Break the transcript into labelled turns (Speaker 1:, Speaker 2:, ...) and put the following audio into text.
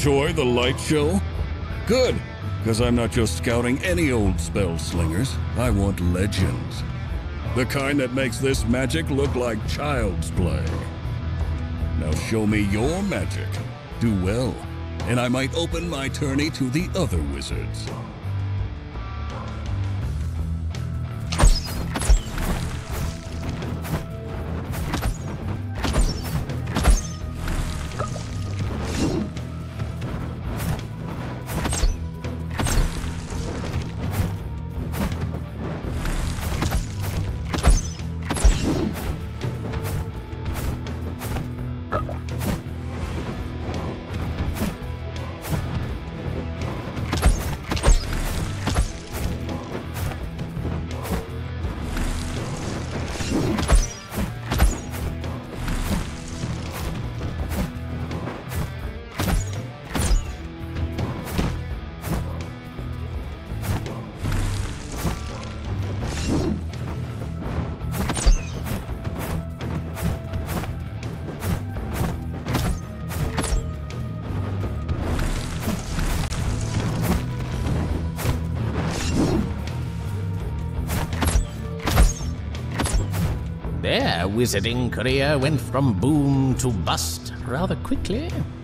Speaker 1: enjoy the light show? Good, because I'm not just scouting any old spell slingers. I want legends. The kind that makes this magic look like child's play. Now show me your magic. Do well, and I might open my tourney to the other wizards.
Speaker 2: Their wizarding career went from boom to bust rather quickly.